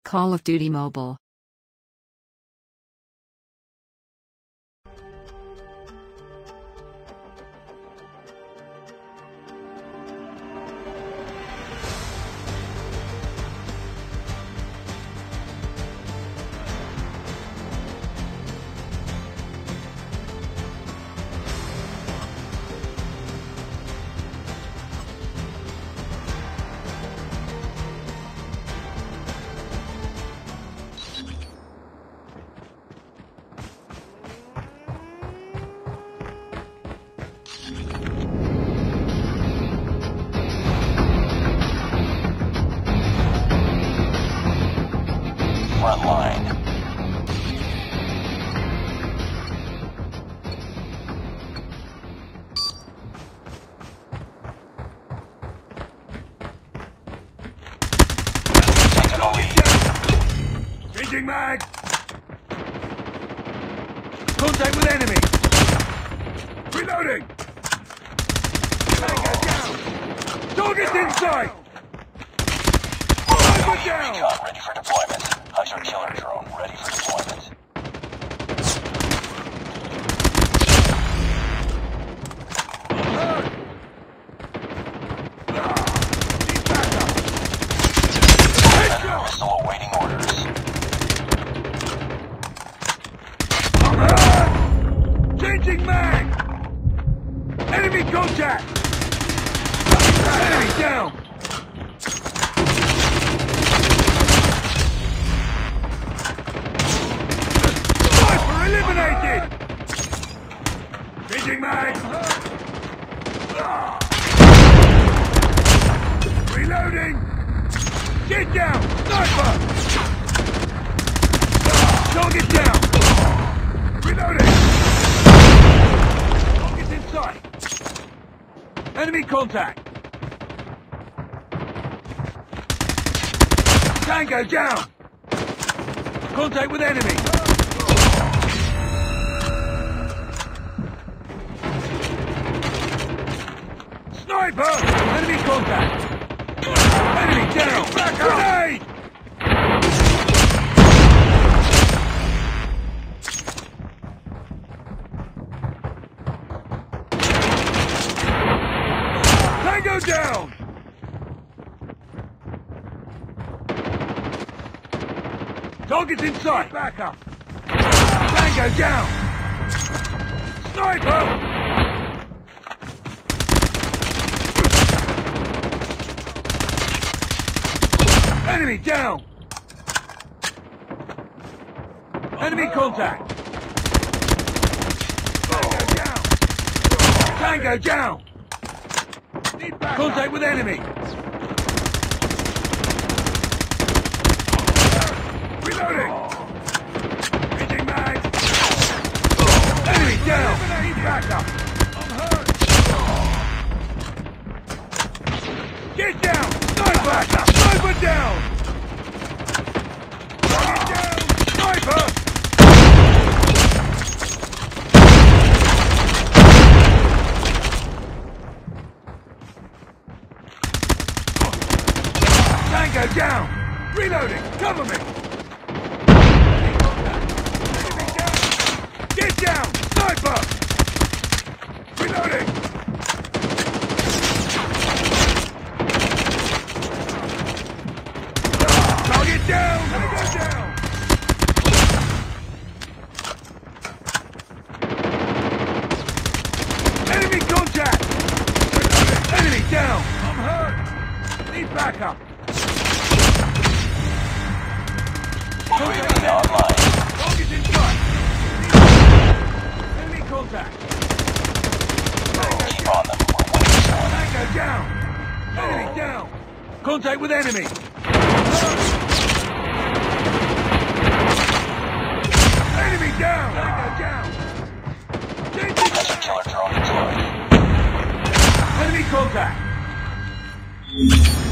Call of Duty Mobile. Front line. Taking a lead. Changing mag! Contact with enemy! Reloading! Tango down! Target's in sight! Tango down! Recon ready for deployment. Hunter killer drone ready for deployment. Predator missile awaiting orders. Changing mag! Enemy contact! Enemy down! Sniper eliminated! Changing mag! Reloading! Get down! Sniper! Target down! Reloading! Target's in sight! Enemy contact! Tango down! Contact with enemy! Sniper! Enemy contact! Enemy down! Back up! Grenade! Tango down! Target's in sight! Back up! Tango down! Sniper! Enemy down! Enemy contact! Tango down! Tango down! Contact with enemy! Reloading! Hitting mag! Enemy down! Need backup! I'm hurt! Get down! Sniper! Sniper down! Get down! Sniper! Tango down! Reloading! Cover me! Enemy down! Get down! Sniper! Reloading! Target down! Tango down! Enemy contact! Reloading! Enemy down! I'm hurt! Need backup! UAV online. Target in sight! Enemy contact! Keep on them. We're winning this one. Tango down! Enemy down! Contact with enemy! Enemy down! Tango down! Hunter killer drone deployed. Enemy contact!